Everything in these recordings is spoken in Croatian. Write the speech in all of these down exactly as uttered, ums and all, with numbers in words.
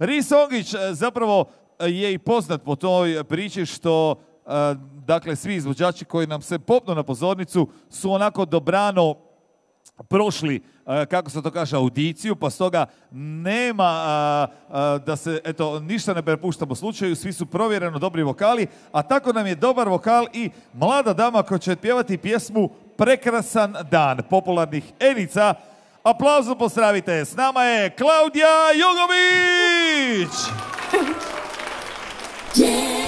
Ris Ongić zapravo je i poznat po toj priči što dakle svi izvođači koji nam se popnu na pozornicu su onako dobrano prošli, kako se to kaže, audiciju, pa stoga nema a, a, da se, eto, ništa ne prepuštamo slučaju, svi su provjereno dobri vokali, a tako nam je dobar vokal i mlada dama koja će pjevati pjesmu Prekrasan dan popularnih Enica. Aplauzom pozdravite, s nama je Klaudija Jugović! Yeah!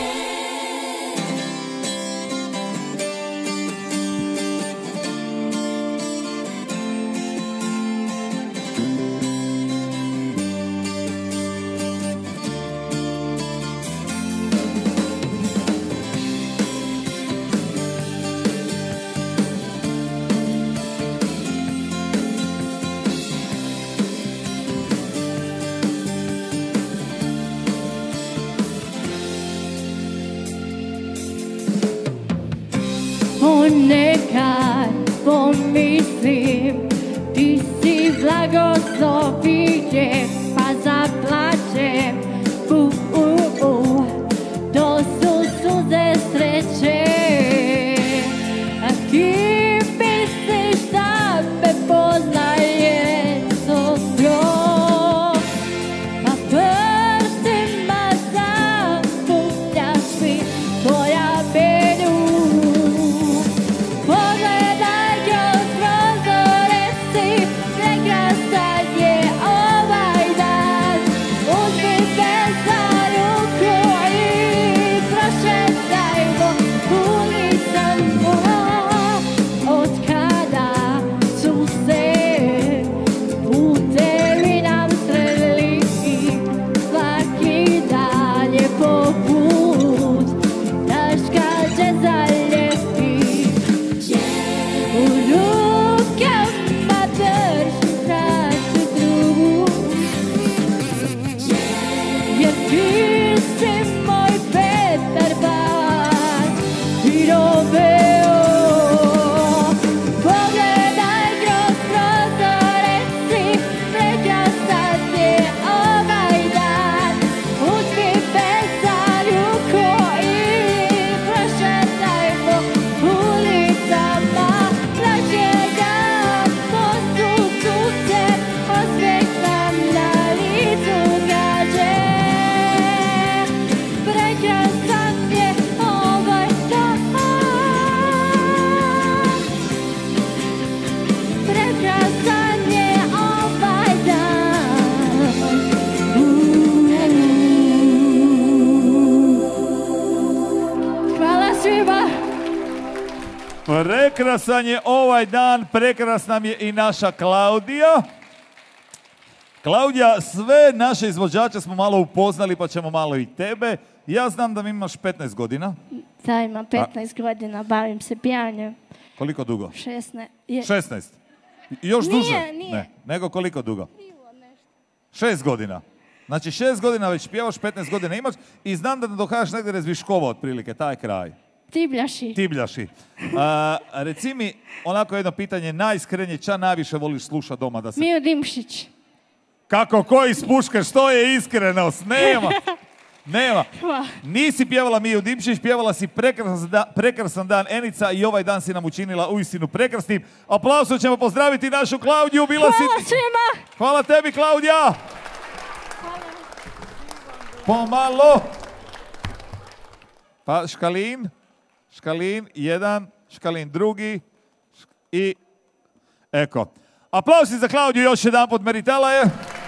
Ponekad pomislim, ti si blagoslovije, pa zaplačem. Uh, uh, uh, to su suze sreće. A ti misliš da me poznaje dobro, a prstima zapupljaš mi tvoja menu. Prekrasan je ovaj dan, prekrasna je i naša Klaudija. Klaudija, sve naše izvođače smo malo upoznali, pa ćemo malo i tebe. Ja znam da mi imaš petnaest godina. Da, imam petnaest godina, bavim se pijanjem. Koliko dugo? šesnaest. šesnaest. Još duže? Nije, nije. Ne, nego koliko dugo? Šest godina. Znači šest godina već pjevaš, petnaest godina imaš i znam da dokažeš negdje Rezviškova otprilike, taj kraj. Tibljaši. Tibljaši. A, reci mi, onako jedno pitanje, najiskrenije, ča najviše voliš slušati doma? Da se... Mio Dimšić. Kako, koji spuškaš, što je iskrenost? Nema. Nema. Nisi pjevala Miju Dimšić, pjevala si prekrasan, da, prekrasan dan Enica i ovaj dan si nam učinila uistinu prekrasnim. Aplausom ćemo pozdraviti našu Klaudiju. Bila Hvala si... svima. Hvala tebi, Klaudija. Hvala. Pomalo. Pa Škalin. Škalin jedan, Škalin drugi i eko. Aplausi za Klaudiju još jedan put, meritala je.